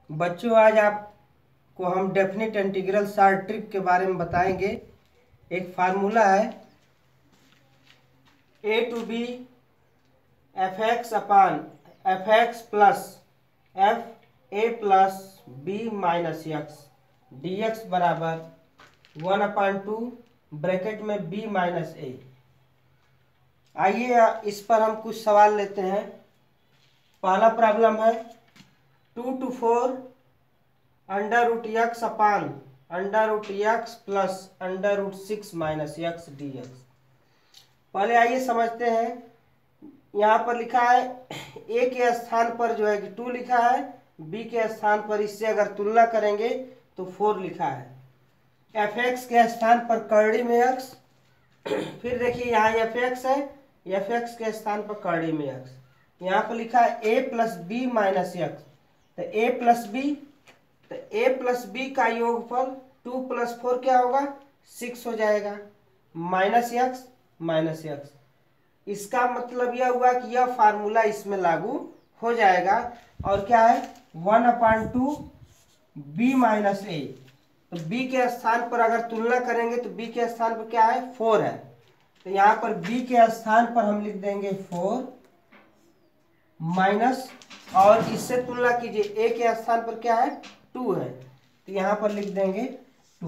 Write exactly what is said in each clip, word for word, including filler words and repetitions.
बच्चों, आज आपको हम डेफिनेट इंटीग्रल शॉर्ट ट्रिक के बारे में बताएंगे। एक फार्मूला है a to b f x upon f x plus f a plus b minus x d x बराबर वन अपान टू ब्रैकेट में बी माइनस ए। आइए इस पर हम कुछ सवाल लेते हैं। पहला प्रॉब्लम है two to four under root x upon under root x plus under root six minus x d x. पहले आइए समझते हैं। यहाँ पर लिखा है ए के स्थान पर जो है कि टू लिखा है, बी के स्थान पर इससे अगर तुलना करेंगे तो फोर लिखा है। एफ एक्स के स्थान पर करड़ी में एक्स, फिर देखिए यहाँ एफ एक्स है, एफ एक्स के स्थान पर करड़ी में एक्स। यहाँ पर लिखा है a plus b minus x, तो ए प्लस बी, तो ए प्लस बी का योगफल टू प्लस फोर क्या होगा, सिक्स हो जाएगा, माइनस एक्स माइनस एक्स। इसका मतलब यह हुआ कि यह फार्मूला इसमें लागू हो जाएगा। और क्या है, one upon two b minus a, तो b के स्थान पर अगर तुलना करेंगे तो b के स्थान पर क्या है, फोर है, तो यहाँ पर b के स्थान पर हम लिख देंगे फोर माइनस, और इससे तुलना कीजिए a के स्थान पर क्या है, टू है, तो यहाँ पर लिख देंगे टू।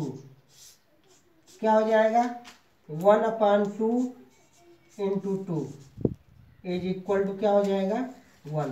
क्या हो जाएगा, one upon two into two is equal to क्या हो जाएगा, वन।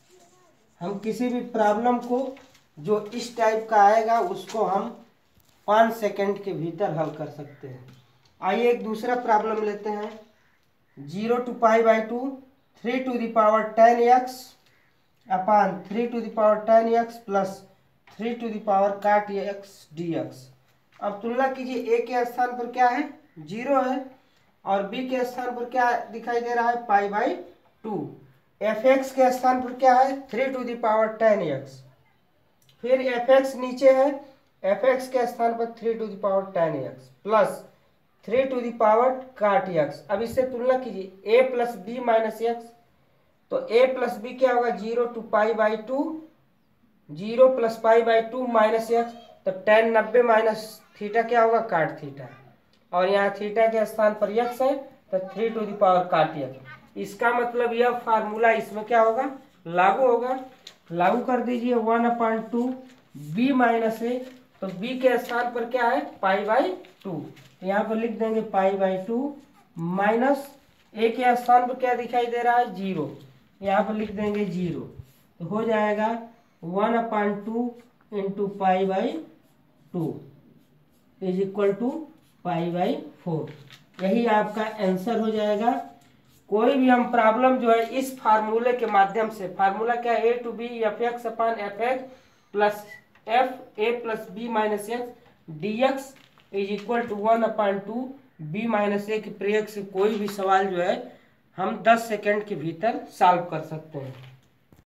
हम किसी भी प्रॉब्लम को जो इस टाइप का आएगा उसको हम पाँच सेकंड के भीतर हल कर सकते हैं। आइए एक दूसरा प्रॉब्लम लेते हैं। Zero to pi by two three to the power tan x upon three to the power tan x plus three to the power cot x d x. अब तुलना कीजिए, ए के स्थान पर क्या है, जीरो है, और बी के स्थान पर क्या दिखाई दे रहा है, pi by two. F x के स्थान पर क्या है, three to the power tan x, फिर एफ एक्स नीचे है, एफ एक्स के स्थान पर three to the power tan x plus three to the power cot x. अब इससे तुलना कीजिए, a plus b minus x, तो ए प्लस बी क्या होगा, zero to pi by two, zero plus pi by two minus x, तो tan नब्बे minus theta क्या होगा, काट थीटा, और यहाँ थीटा के स्थान पर एक्स है, तो three to the power cot x. इसका मतलब यह फार्मूला इसमें क्या होगा, लागू होगा। लागू कर दीजिए, one upon two b minus a, तो b के स्थान पर क्या है, पाई बाई टू, तो यहाँ पर लिख देंगे pi by two minus a के स्थान पर क्या दिखाई दे रहा है, जीरो, यहाँ पर लिख देंगे जीरो, तो हो जाएगा one upon two into pi by two is equal to pi by four. यही आपका आंसर हो जाएगा। कोई भी हम प्रॉब्लम जो है इस फार्मूले के माध्यम से, फार्मूला क्या है, a to b f x upon f x plus f a plus b minus x d x is equal to one upon two b minus a के प्रयोग से कोई भी सवाल जो है हम दस सेकेंड के भीतर सॉल्व कर सकते हैं।